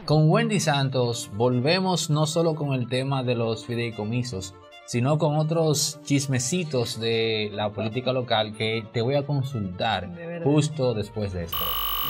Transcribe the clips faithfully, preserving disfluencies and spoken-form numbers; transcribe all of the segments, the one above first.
Con Wendy Santos volvemos no solo con el tema de los fideicomisos, sino con otros chismecitos de la política local que te voy a consultar justo después de esto.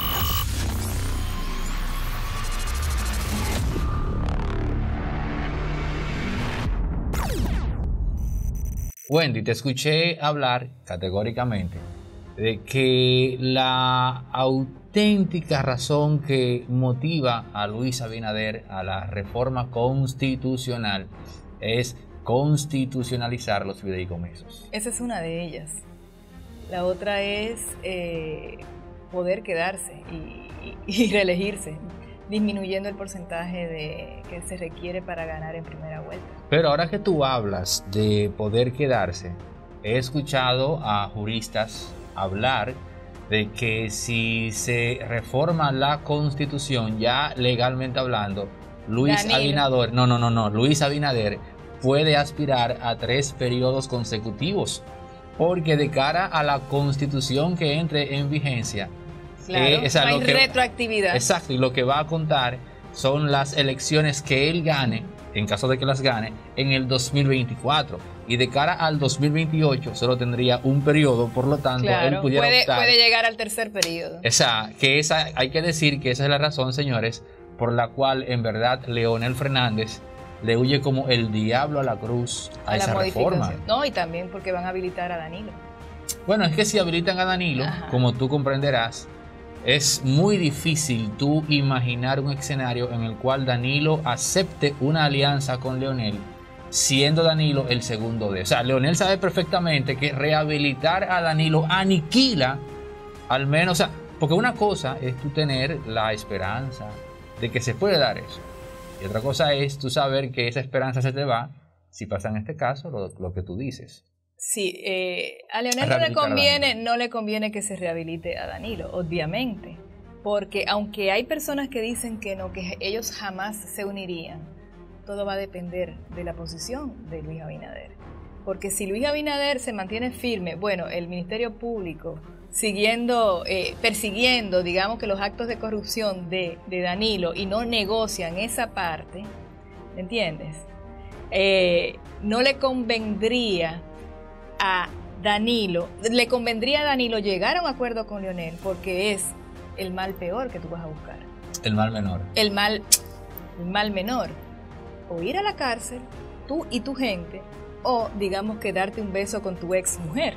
Wendy, te escuché hablar categóricamente de que la auténtica razón que motiva a Luis Abinader a la reforma constitucional es constitucionalizar los fideicomisos. Esa es una de ellas. La otra es eh, poder quedarse y, y, y reelegirse, disminuyendo el porcentaje de, que se requiere para ganar en primera vuelta. Pero ahora que tú hablas de poder quedarse, he escuchado a juristas hablar de que si se reforma la Constitución, ya legalmente hablando, Luis Danilo. Abinader, no, no, no, no, Luis Abinader puede aspirar a tres periodos consecutivos, porque de cara a la Constitución que entre en vigencia, claro, eh, o sea, no hay lo que, retroactividad. Exacto, y lo que va a contar son las elecciones que él gane, en caso de que las gane, en el dos mil veinticuatro. Y de cara al dos mil veintiocho solo tendría un periodo, por lo tanto, claro, él pudiera puede, optar. puede llegar al tercer periodo. Esa, que esa, hay que decir que esa es la razón, señores, por la cual en verdad Leonel Fernández le huye como el diablo a la cruz a, a esa la reforma. No, y también porque van a habilitar a Danilo. Bueno, es que si habilitan a Danilo, ajá, como tú comprenderás, es muy difícil tú imaginar un escenario en el cual Danilo acepte una alianza con Leonel, siendo Danilo el segundo de. O sea, Leonel sabe perfectamente que rehabilitar a Danilo aniquila, al menos, o sea, porque una cosa es tú tener la esperanza de que se puede dar eso. Y otra cosa es tú saber que esa esperanza se te va si pasa en este caso lo, lo que tú dices. Sí, eh, a Leonel no le, conviene, no le conviene que se rehabilite a Danilo, obviamente, porque aunque hay personas que dicen que no, que ellos jamás se unirían, todo va a depender de la posición de Luis Abinader. Porque si Luis Abinader se mantiene firme, bueno, el Ministerio Público siguiendo, eh, persiguiendo, digamos que los actos de corrupción de, de Danilo y no negocian esa parte, ¿me entiendes? Eh, no le convendría a Danilo, le convendría a Danilo llegar a un acuerdo con Leonel porque es el mal peor que tú vas a buscar. El mal menor. El mal, el mal menor. O ir a la cárcel, tú y tu gente, o digamos que darte un beso con tu ex mujer.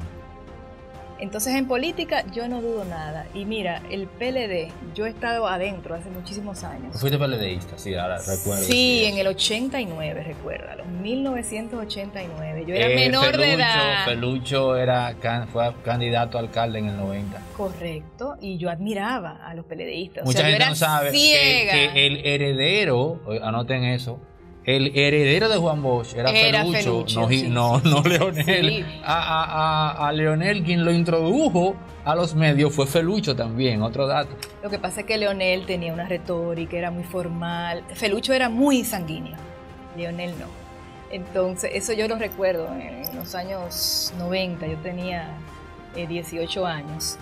Entonces en política yo no dudo nada. Y mira, el P L D, yo he estado adentro hace muchísimos años. Fuiste PLDista, sí, ahora recuerdo. Sí, en el ochenta y nueve, recuerda, los mil novecientos ochenta y nueve. Yo era eh, menor Felucho, de edad. Felucho era, fue candidato a alcalde en el noventa. Correcto, y yo admiraba a los PLDistas. Mucha o sea, gente yo era no sabe que, que el heredero, anoten eso, el heredero de Juan Bosch era, era Felucho, Felucho, no, sí, no, sí, no sí, Leonel. Sí. A, a, a, a Leonel, quien lo introdujo a los medios fue Felucho también, otro dato. Lo que pasa es que Leonel tenía una retórica, era muy formal. Felucho era muy sanguíneo, Leonel no. Entonces, eso yo lo recuerdo en los años noventa, yo tenía eh, dieciocho años.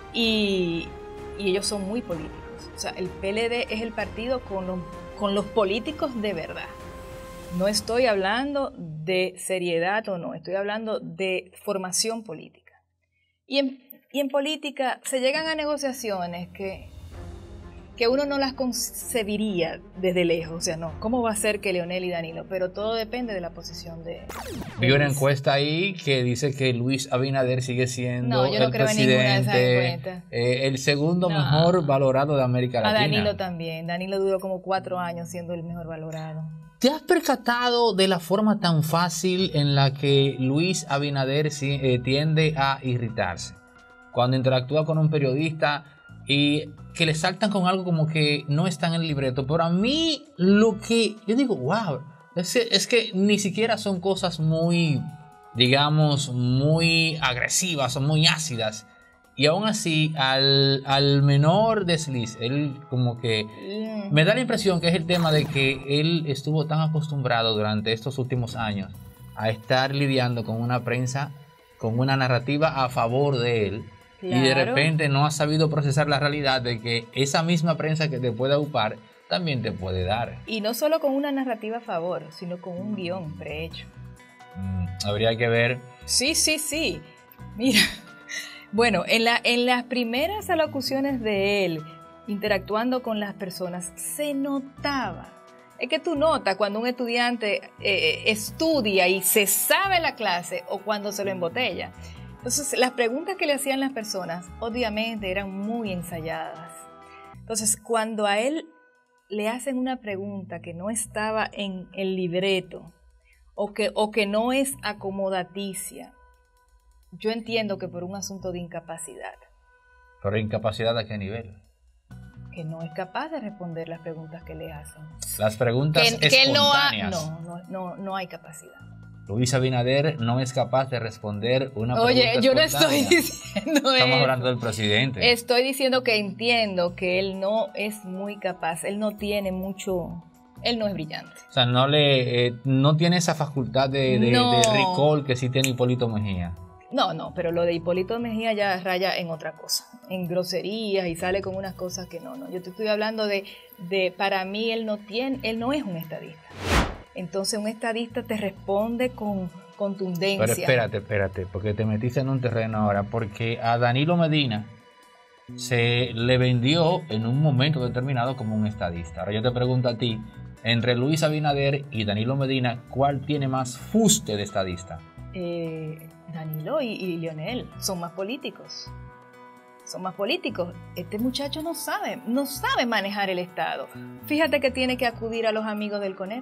Y, y ellos son muy políticos. O sea, el P L D es el partido con los, con los políticos de verdad. No estoy hablando de seriedad o no, estoy hablando de formación política. Y en, y en política se llegan a negociaciones que, que uno no las concebiría desde lejos. O sea, no, ¿cómo va a ser que Leonel y Danilo? Pero todo depende de la posición de... de Vi una encuesta ahí que dice que Luis Abinader sigue siendo no, yo no el creo presidente, en ninguna de esas encuestas. Eh, el segundo no. mejor valorado de América Latina. A Danilo también. Danilo duró como cuatro años siendo el mejor valorado. ¿Te has percatado de la forma tan fácil en la que Luis Abinader eh, tiende a irritarse? Cuando interactúa con un periodista y que le saltan con algo como que no está en el libreto. Pero a mí lo que yo digo, wow, es que, es que ni siquiera son cosas muy, digamos, muy agresivas o muy ácidas. Y aún así, al, al menor desliz, él como que... Me da la impresión que es el tema de que él estuvo tan acostumbrado durante estos últimos años a estar lidiando con una prensa, con una narrativa a favor de él. Claro. Y de repente no ha sabido procesar la realidad de que esa misma prensa que te puede ocupar también te puede dar. Y no solo con una narrativa a favor, sino con un guión prehecho. Mm, habría que ver. Sí, sí, sí. Mira, bueno, en, la, en las primeras alocuciones de él, interactuando con las personas, se notaba. Es que tú notas cuando un estudiante eh, estudia y se sabe la clase o cuando se lo embotella. Entonces, las preguntas que le hacían las personas, obviamente, eran muy ensayadas. Entonces, cuando a él le hacen una pregunta que no estaba en el libreto o que, o que no es acomodaticia, yo entiendo que por un asunto de incapacidad. ¿Pero incapacidad a qué nivel? Que no es capaz de responder las preguntas que le hacen. Las preguntas que, que espontáneas. No, no, no, no hay capacidad. Luis Abinader no es capaz de responder una Oye, pregunta yo no espontánea. estoy diciendo Estamos eso. hablando del presidente. Estoy diciendo que entiendo que él no es muy capaz. Él no tiene mucho... Él no es brillante. O sea, no le, eh, no tiene esa facultad de, de, No. de recall que sí tiene Hipólito Mejía. No, no, pero lo de Hipólito Mejía ya raya en otra cosa, en groserías y sale con unas cosas que no, no. Yo te estoy hablando de, de para mí él no tiene, él no es un estadista. Entonces un estadista te responde con contundencia. Pero espérate, espérate, porque te metiste en un terreno ahora, porque a Danilo Medina se le vendió en un momento determinado como un estadista. Ahora yo te pregunto a ti, entre Luis Abinader y Danilo Medina, ¿cuál tiene más fuste de estadista? Eh, Danilo y, y Leonel son más políticos. Son más políticos. Este muchacho no sabe, no sabe manejar el Estado. Fíjate que tiene que acudir a los amigos del CONEP.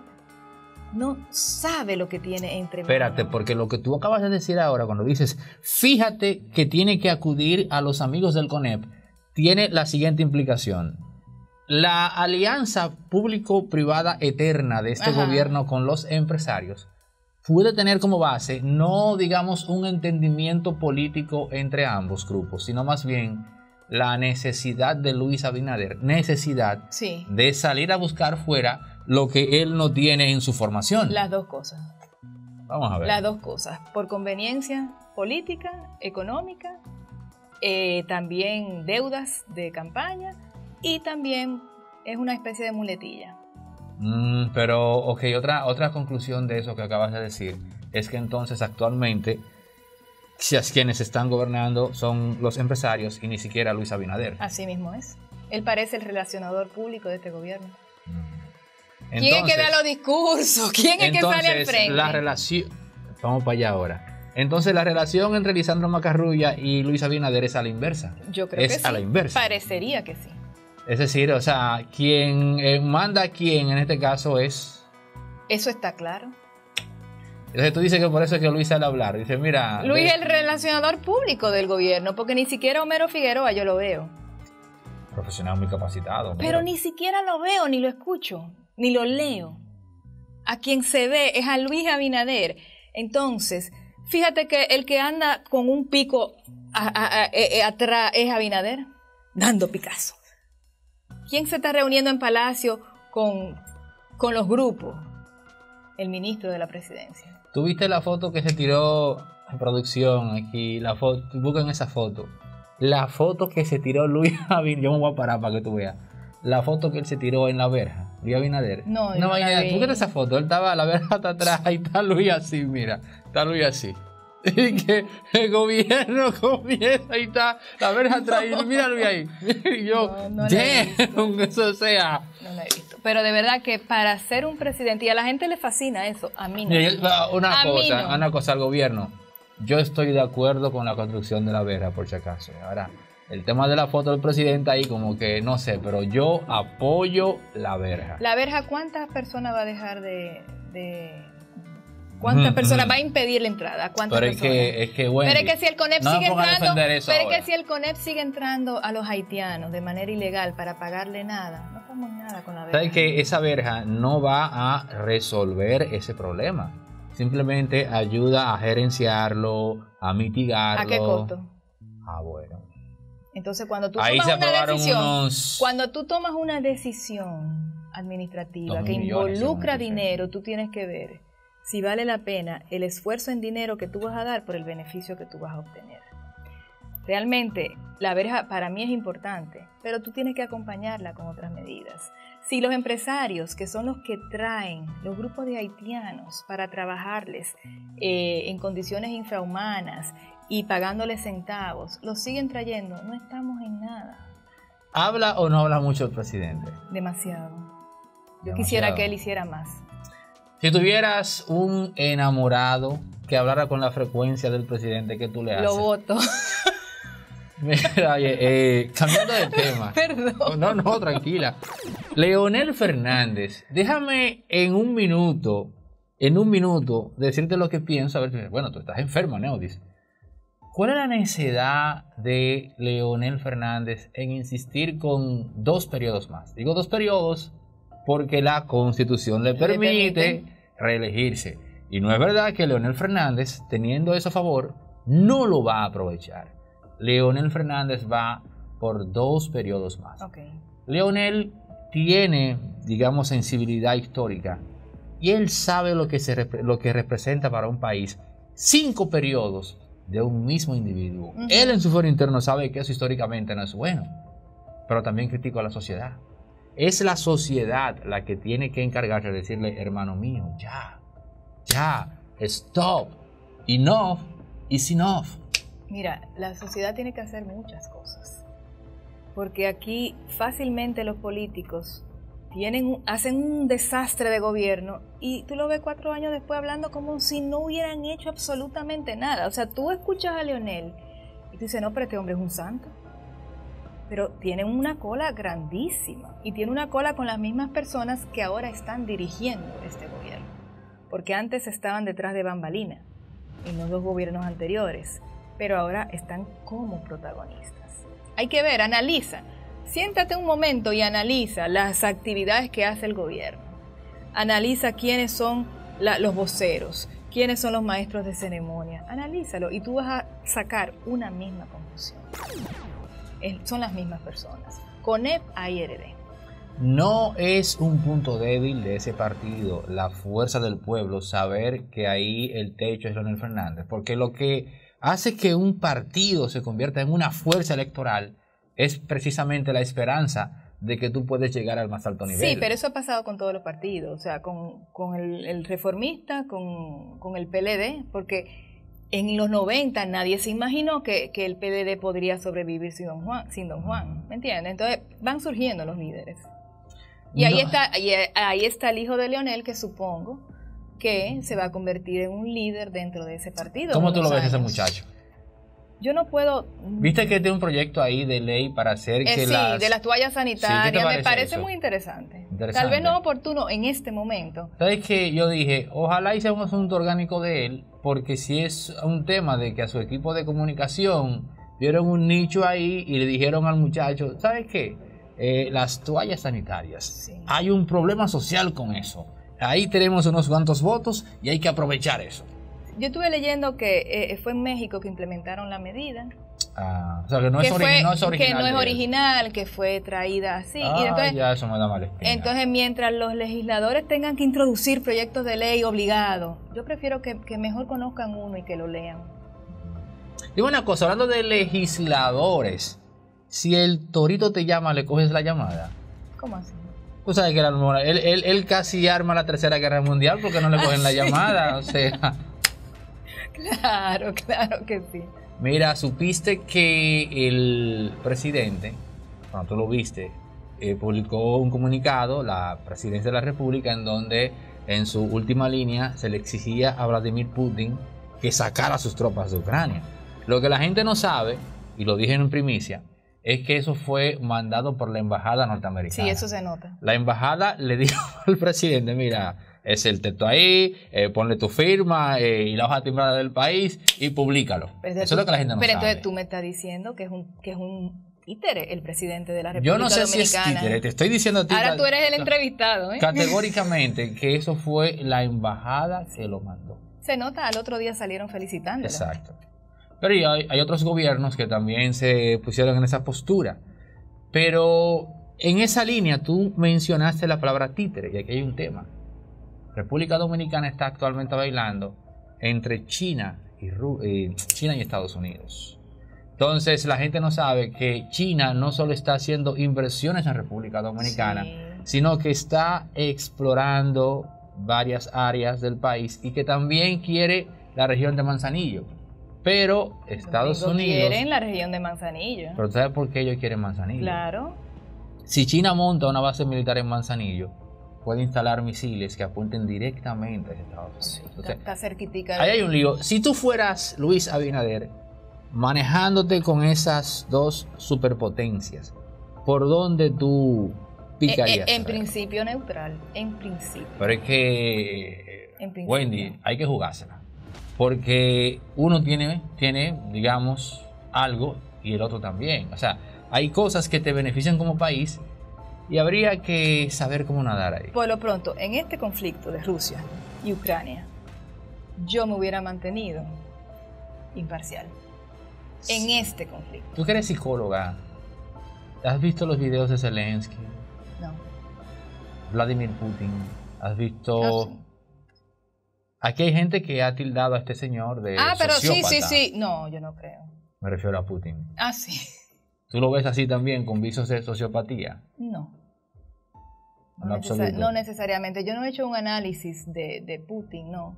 No sabe lo que tiene entre manos. Espérate, porque lo que tú acabas de decir ahora, cuando dices, fíjate que tiene que acudir a los amigos del CONEP, tiene la siguiente implicación. La alianza público-privada eterna de este Ajá. gobierno con los empresarios puede tener como base no, digamos, un entendimiento político entre ambos grupos, sino más bien la necesidad de Luis Abinader, necesidad Sí. de salir a buscar fuera lo que él no tiene en su formación. Las dos cosas. Vamos a ver. Las dos cosas. Por conveniencia política, económica, eh, también deudas de campaña y también es una especie de muletilla. Mm, pero, ok, otra, otra conclusión de eso que acabas de decir es que entonces actualmente si es quienes están gobernando son los empresarios y ni siquiera Luis Abinader. Así mismo es. Él parece el relacionador público de este gobierno. Entonces, ¿Quién es que da los discursos? ¿Quién es que sale al frente? La relación, vamos para allá ahora. Entonces la relación entre Lisandro Macarrulla y Luis Abinader es a la inversa. Yo creo es que sí. a la inversa. Parecería que sí. Es decir, o sea, quien eh, manda a quien en este caso es... Eso está claro. Entonces tú dices que por eso es que Luis sale a hablar. Dice, mira... Luis ve, es el relacionador público del gobierno, porque ni siquiera Homero Figueroa yo lo veo. profesional muy capacitado. Pero ni siquiera lo veo, ni lo escucho, ni lo leo. A quien se ve es a Luis Abinader. Entonces, fíjate que el que anda con un pico a, a, a, a, atrás es Abinader, dando Picasso. ¿Quién se está reuniendo en Palacio con, con los grupos? El ministro de la Presidencia. ¿Tú viste la foto que se tiró en producción aquí? La foto, busquen esa foto. La foto que se tiró Luis Abinader, yo me voy a parar para que tú veas. La foto que él se tiró en la verja, Luis Abinader. No, no, no la vi. búsquete esa foto, él estaba, la verja está atrás, ahí está Luis así, mira, está Luis así. Y que el gobierno comienza, ahí está la verja atrás, y mira Luis ahí. Y yo, No, no la he damn, eso sea. No lo he visto. Pero de verdad que para ser un presidente, y a la gente le fascina eso, a mí no. Una A mí cosa, no. una cosa al gobierno. Yo estoy de acuerdo con la construcción de la verja, por si acaso. Ahora, el tema de la foto del presidente ahí como que no sé, pero yo apoyo la verja. La verja, ¿cuántas personas va a dejar de... de ¿Cuántas Mm, personas mm. va a impedir la entrada? ¿Cuántas Pero es personas? que, es que bueno. Pero es que si el CONEP no sigue me pongan a entrando, defender eso pero es ahora. que si el CONEP sigue entrando a los haitianos de manera ilegal para pagarle nada, no estamos en nada con la verja. ¿Sabes que esa verja no va a resolver ese problema? Simplemente ayuda a gerenciarlo, a mitigarlo. ¿A qué costo? Ah, bueno. Entonces, cuando tú Ahí tomas se una aprobaron decisión, unos... cuando tú tomas una decisión administrativa Dos que mil millones, involucra según escuché. dinero, tú tienes que ver si vale la pena el esfuerzo en dinero que tú vas a dar por el beneficio que tú vas a obtener. Realmente la verja para mí es importante, pero tú tienes que acompañarla con otras medidas. Si los empresarios, que son los que traen los grupos de haitianos para trabajarles eh, en condiciones infrahumanas y pagándoles centavos, los siguen trayendo, no estamos en nada. ¿Habla o no habla mucho el presidente? Demasiado. Yo Demasiado. Quisiera que él hiciera más. Si tuvieras un enamorado que hablara con la frecuencia del presidente, ¿qué tú le haces? Lo voto. Mira, oye, eh, cambiando de tema. Perdón. No, no, tranquila. Leonel Fernández, déjame en un minuto, en un minuto, decirte lo que pienso. A ver, bueno, tú estás enfermo, Neudis. ¿Cuál es la necesidad de Leonel Fernández en insistir con dos periodos más? Digo dos periodos porque la Constitución le permite reelegirse. Y no es verdad que Leonel Fernández, teniendo eso a favor, no lo va a aprovechar. Leonel Fernández va por dos periodos más. Okay. Leonel tiene, digamos, sensibilidad histórica y él sabe lo que, se, lo que representa para un país cinco periodos de un mismo individuo. Uh-huh. Él en su foro interno sabe que eso históricamente no es bueno, pero también critica a la sociedad. Es la sociedad la que tiene que encargarse de decirle, hermano mío, ya, ya, stop, enough is enough. Mira, la sociedad tiene que hacer muchas cosas, porque aquí fácilmente los políticos tienen, hacen un desastre de gobierno y tú lo ves cuatro años después hablando como si no hubieran hecho absolutamente nada. O sea, tú escuchas a Leonel y tú dices, no, pero este hombre es un santo. Pero tiene una cola grandísima y tiene una cola con las mismas personas que ahora están dirigiendo este gobierno, porque antes estaban detrás de bambalina en los dos gobiernos anteriores, pero ahora están como protagonistas. Hay que ver, analiza, siéntate un momento y analiza las actividades que hace el gobierno. Analiza quiénes son la, los voceros, quiénes son los maestros de ceremonia. Analízalo y tú vas a sacar una misma conclusión. Es, son las mismas personas. Con E P a I R D. No es un punto débil de ese partido, la fuerza del pueblo, saber que ahí el techo es Leonel Fernández, porque lo que hace que un partido se convierta en una fuerza electoral es precisamente la esperanza de que tú puedes llegar al más alto nivel. Sí, pero eso ha pasado con todos los partidos, o sea, con, con el, el reformista, con, con el P L D, porque en los noventa nadie se imaginó que, que el P D D podría sobrevivir sin Don Juan, sin Don Juan, ¿me entiendes? Entonces van surgiendo los líderes. Y no. ahí está, y ahí está el hijo de Leonel, que supongo que se va a convertir en un líder dentro de ese partido. ¿Cómo tú lo ves ese muchacho? Yo no puedo... ¿Viste que tiene un proyecto ahí de ley para hacer eh, que sí, las... de las toallas sanitarias, sí, parece me parece eso? muy interesante. interesante. Tal vez no oportuno en este momento. ¿Sabes qué? Yo dije, ojalá hice un asunto orgánico de él, porque si es un tema de que a su equipo de comunicación vieron un nicho ahí y le dijeron al muchacho, ¿sabes qué? Eh, las toallas sanitarias. Sí. Hay un problema social con eso. Ahí tenemos unos cuantos votos y hay que aprovechar eso. Yo estuve leyendo que eh, fue en México que implementaron la medida. Ah, o sea, que no, que es, fue, ori no es original. Que no es original, que fue traída así. Ah, y entonces, ya eso me da mala espina. Entonces, mientras los legisladores tengan que introducir proyectos de ley obligados, yo prefiero que, que mejor conozcan uno y que lo lean. Y una cosa, hablando de legisladores, si el torito te llama, ¿le coges la llamada? ¿Cómo así? Tú sabes que él, él, él casi arma la Tercera Guerra Mundial porque no le cogen la llamada, o sea... Claro, claro que sí. Mira, supiste que el presidente, cuando tú lo viste, eh, publicó un comunicado, la presidencia de la República, en donde en su última línea se le exigía a Vladimir Putin que sacara sus tropas de Ucrania. Lo que la gente no sabe, y lo dije en primicia, es que eso fue mandado por la embajada norteamericana. Sí, eso se nota. La embajada le dijo al presidente, mira, es el texto ahí, eh, ponle tu firma eh, y la hoja timbrada del país y públicalo. Eso tú, es lo que la gente no pero sabe. Pero entonces tú me estás diciendo que es un, que es un títere el presidente de la República Yo no sé Dominicana. si es títere, te estoy diciendo a ti. Ahora tú eres el entrevistado, ¿eh? Categóricamente que eso fue la embajada que lo mandó. Se nota, al otro día salieron felicitándola. Exacto. Pero hay, hay otros gobiernos que también se pusieron en esa postura. Pero en esa línea tú mencionaste la palabra títere y aquí hay un tema. República Dominicana está actualmente bailando entre China y, Ru eh, China y Estados Unidos. Entonces la gente no sabe que China no solo está haciendo inversiones en República Dominicana, Sí. sino que está explorando varias áreas del país y que también quiere la región de Manzanillo. Pero Estados Los gringos Unidos... quieren la región de Manzanillo. Pero ¿sabes por qué ellos quieren Manzanillo? Claro. Si China monta una base militar en Manzanillo, puede instalar misiles que apunten directamente a Estados Unidos. Sí, está, Entonces, está cerquitica. ahí hay un lío. Si tú fueras Luis Abinader, manejándote con esas dos superpotencias, ¿por dónde tú picarías? En, en, en principio neutral, en principio. Pero es que, En principio. Wendy, hay que jugársela. Porque uno tiene, tiene, digamos, algo y el otro también. O sea, hay cosas que te benefician como país y habría que saber cómo nadar ahí. Por lo pronto, en este conflicto de Rusia y Ucrania, yo me hubiera mantenido imparcial. En este conflicto. Tú que eres psicóloga, ¿has visto los videos de Zelensky? No. Vladimir Putin, ¿has visto? Ah, sí. Aquí hay gente que ha tildado a este señor de Ah, pero sí, sociópata. sí, sí. No, yo no creo. Me refiero a Putin. Ah, sí. ¿Tú lo ves así también, con visos de sociopatía? No. En No, absoluto. necesar- no necesariamente. Yo no he hecho un análisis de, de Putin, no.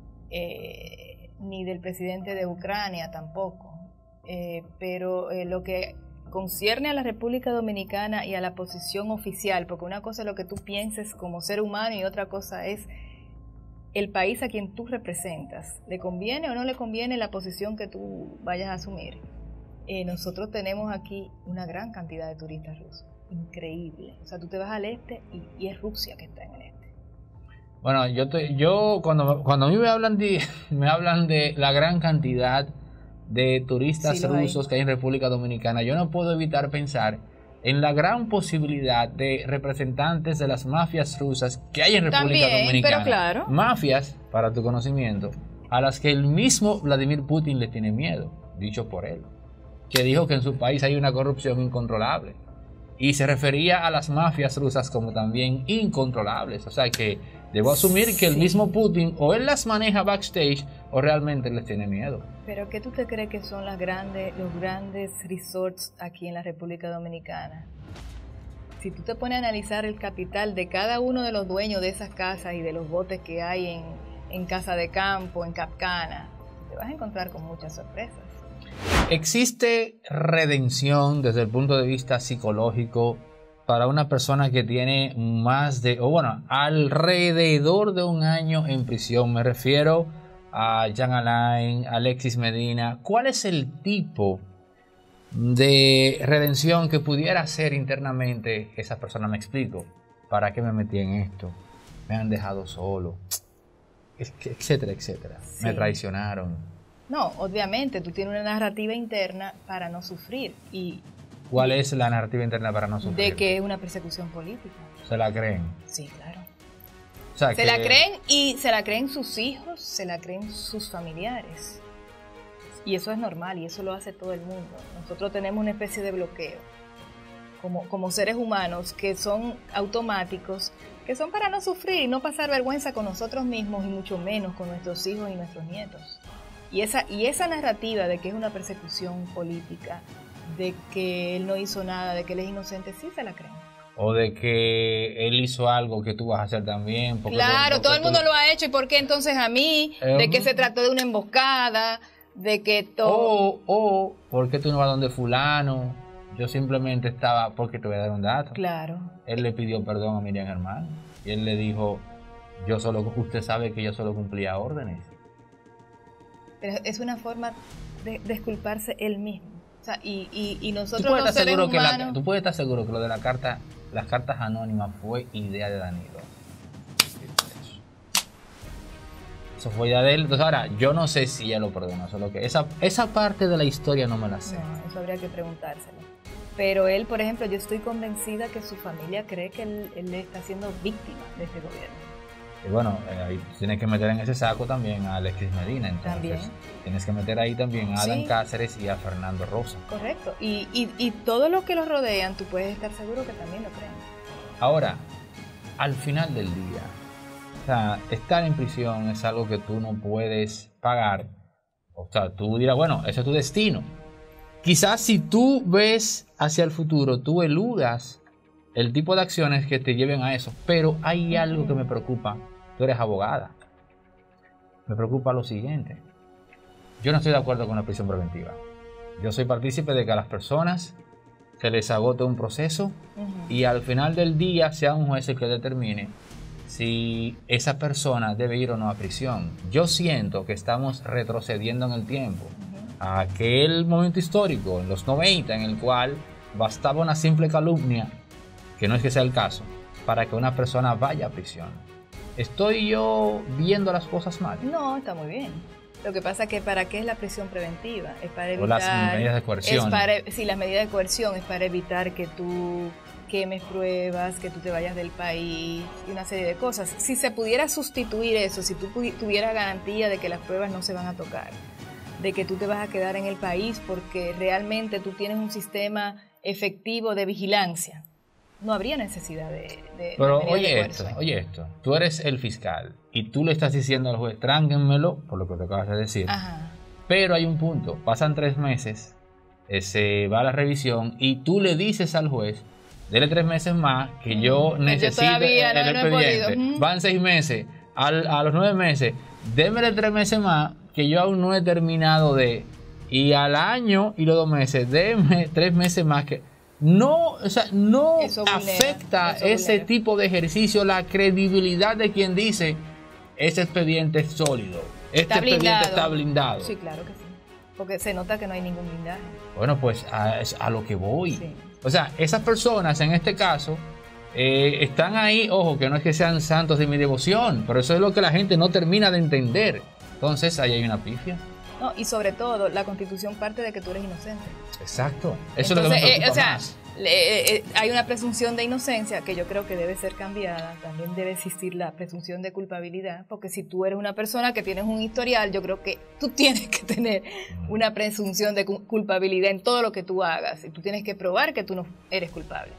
Eh, ni del presidente de Ucrania tampoco. Eh, pero eh, lo que concierne a la República Dominicana y a la posición oficial, porque una cosa es lo que tú pienses como ser humano y otra cosa es el país a quien tú representas. ¿Le conviene o no le conviene la posición que tú vayas a asumir? Eh, nosotros tenemos aquí una gran cantidad de turistas rusos. Increíble. O sea, tú te vas al este y, y es Rusia que está en el este. Bueno, yo te, yo cuando, cuando a mí me hablan de me hablan de la gran cantidad de turistas Sí, lo hay. rusos que hay en República Dominicana, yo no puedo evitar pensar en la gran posibilidad de representantes de las mafias rusas que hay en República También, Dominicana. pero claro. Mafias, para tu conocimiento, a las que el mismo Vladimir Putin le tiene miedo, dicho por él, que dijo que en su país hay una corrupción incontrolable. Y se refería a las mafias rusas como también incontrolables. O sea que debo asumir que el Sí. mismo Putin o él las maneja backstage o realmente les tiene miedo. Pero ¿qué tú te crees que son las grandes, los grandes resorts aquí en la República Dominicana? Si tú te pones a analizar el capital de cada uno de los dueños de esas casas y de los botes que hay en, en Casa de Campo, en Capcana, te vas a encontrar con muchas sorpresas. ¿Existe redención desde el punto de vista psicológico para una persona que tiene más de, o bueno, alrededor de un año en prisión? Me refiero a Jean Alain, Alexis Medina. ¿Cuál es el tipo de redención que pudiera hacer internamente esa persona? Me explico. ¿Para qué me metí en esto? Me han dejado solo, etcétera, etcétera. Sí. Me traicionaron. No, obviamente, tú tienes una narrativa interna para no sufrir y ¿Cuál es la narrativa interna para no sufrir? de que es una persecución política. ¿Se la creen? Sí, claro. O sea, Se que- la creen y se la creen sus hijos, se la creen sus familiares. Y eso es normal y eso lo hace todo el mundo. Nosotros tenemos una especie de bloqueo como, como seres humanos que son automáticos, que son para no sufrir y no pasar vergüenza con nosotros mismos y mucho menos con nuestros hijos y nuestros nietos. Y esa, y esa narrativa de que es una persecución política, de que él no hizo nada, de que él es inocente, sí se la creen. O de que él hizo algo que tú vas a hacer también. porque Claro, tú- todo el tú- mundo lo ha hecho, ¿y por qué entonces a mí? Eh, De que se trató de una emboscada, de que todo... O, o, ¿por qué tú no vas donde fulano? Yo simplemente estaba, porque te voy a dar un dato. Claro. Él le pidió perdón a Miriam Germán. Y él le dijo, yo solo, usted sabe que yo solo cumplía órdenes. Pero es una forma de disculparse él mismo. O sea, y, y, y ¿Tú nosotros puedes, los estar seres seguro que la- humanos... tú puedes estar seguro que lo de la carta, las cartas anónimas fue idea de Danilo. Eso fue idea de él. Entonces ahora, yo no sé si ella lo perdonó. Solo que esa, esa parte de la historia no me la sé. No, eso habría que preguntárselo. Pero él, por ejemplo, yo estoy convencida que su familia cree que él, él está siendo víctima de este gobierno. Y bueno, eh, ahí tienes que meter en ese saco también a Alexis Medina. Entonces, También. tienes que meter ahí también a Adán Sí. Cáceres y a Fernando Rosa. Correcto. Y, y, y todos los que los rodean, tú puedes estar seguro que también lo creen. Ahora, al final del día, o sea, estar en prisión es algo que tú no puedes pagar. O sea, tú dirás, bueno, ese es tu destino. quizás si tú ves hacia el futuro, tú eludas el tipo de acciones que te lleven a eso. Pero hay algo que me preocupa. Tú eres abogada. Me preocupa lo siguiente. Yo no estoy de acuerdo con la prisión preventiva. Yo soy partícipe de que a las personas se les agote un proceso uh-huh. y al final del día sea un juez el que determine si esa persona debe ir o no a prisión. Yo siento que estamos retrocediendo en el tiempo uh-huh. a aquel momento histórico, en los noventa, en el cual bastaba una simple calumnia, que no es que sea el caso, para que una persona vaya a prisión. ¿Estoy yo viendo las cosas mal? No, está muy bien. Lo que pasa es que ¿para qué es la prisión preventiva? Es para evitar... O las medidas de coerción. Es para, sí, las medidas de coerción es para evitar que tú quemes pruebas, que tú te vayas del país y una serie de cosas. Si se pudiera sustituir eso, si tú tuvieras garantía de que las pruebas no se van a tocar, de que tú te vas a quedar en el país porque realmente tú tienes un sistema efectivo de vigilancia, no habría necesidad de... de Pero de oye de esto, oye esto, tú eres el fiscal y tú le estás diciendo al juez, tránquenmelo, por lo que te acabas de decir. Ajá. Pero hay un punto, pasan tres meses, eh, se va a la revisión y tú le dices al juez, dele tres meses más, que yo mm, necesito yo todavía, el, no, el no expediente. Mm. Van seis meses, al, a los nueve meses, démele tres meses más, que yo aún no he terminado de... Y al año y los dos meses, déme tres meses más que... No, o sea, no eso vulnera, afecta eso ese vulnera. tipo de ejercicio la credibilidad de quien dice ese expediente es sólido, este está expediente blindado. está blindado. Sí, claro que sí, porque se nota que no hay ningún blindaje. Bueno, pues a, a lo que voy. Sí. O sea, esas personas en este caso eh, están ahí, ojo, que no es que sean santos de mi devoción, pero eso es lo que la gente no termina de entender. Entonces ahí hay una pifia. No, y sobre todo, la Constitución parte de que tú eres inocente. Exacto. Eso Entonces, es lo que me preocupa eh, o sea, más. Le, eh, hay una presunción de inocencia que yo creo que debe ser cambiada. También debe existir la presunción de culpabilidad, porque si tú eres una persona que tienes un historial, yo creo que tú tienes que tener una presunción de culpabilidad en todo lo que tú hagas, y tú tienes que probar que tú no eres culpable.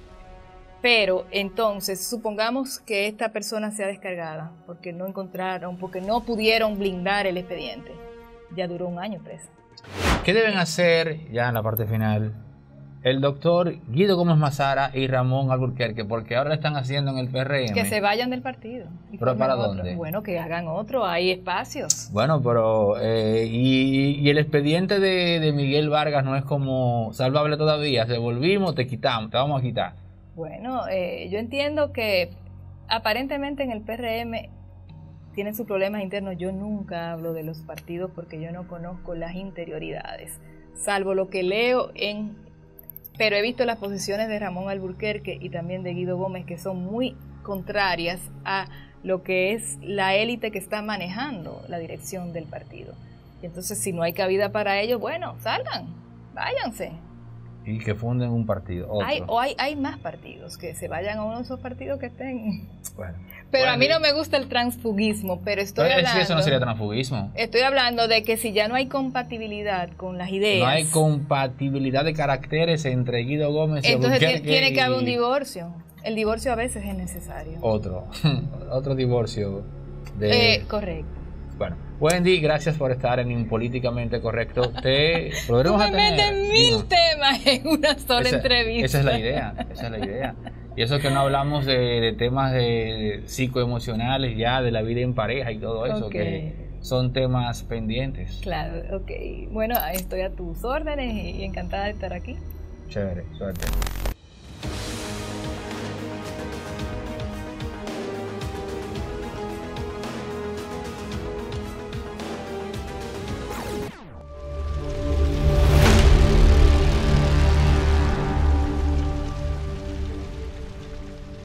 Pero entonces, supongamos que esta persona sea descargada porque no encontraron, porque no pudieron blindar el expediente. Ya duró un año presa. ¿Qué deben hacer, ya en la parte final, el doctor Guido Gómez Mazara y Ramón Alburquerque? Porque ahora lo están haciendo en el P R M. Que se vayan del partido. ¿Pero para otro. dónde? Bueno, que hagan otro, hay espacios. Bueno, pero... Eh, y, y el expediente de, de Miguel Vargas no es como salvable todavía. Se volvimos, te quitamos, te vamos a quitar. Bueno, eh, yo entiendo que aparentemente en el P R M... tienen sus problemas internos. Yo nunca hablo de los partidos porque yo no conozco las interioridades, salvo lo que leo en... Pero he visto las posiciones de Ramón Alburquerque y también de Guido Gómez que son muy contrarias a lo que es la élite que está manejando la dirección del partido. Y entonces, si no hay cabida para ellos, bueno, salgan, váyanse. Y que funden un partido, otro. Hay, o hay, hay más partidos, que se vayan a uno de esos partidos que estén... Bueno. Pero bueno, a mí no me gusta el transfugismo, pero estoy pero hablando... Es que eso no sería transfugismo. Estoy hablando de que si ya no hay compatibilidad con las ideas... No hay compatibilidad de caracteres entre Guido Gómez y entonces Alburquerque. Tiene que haber un y... divorcio. El divorcio a veces es necesario. Otro. Otro divorcio. De... Eh, correcto. Bueno, Wendy, gracias por estar en Políticamente Correcto. Te Tú me a tener. metes mil Dino. temas en una sola esa, entrevista. Esa es la idea, esa es la idea. Y eso que no hablamos de, de temas de psicoemocionales ya, de la vida en pareja y todo eso, Okay. que son temas pendientes. Claro, ok. Bueno, estoy a tus órdenes y encantada de estar aquí. Chévere, suerte.